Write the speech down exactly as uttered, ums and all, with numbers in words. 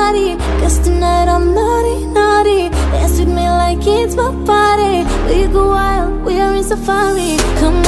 body. Guess tonight I'm naughty, naughty. Dance with me like it's my party. We go wild, we are in safari. Come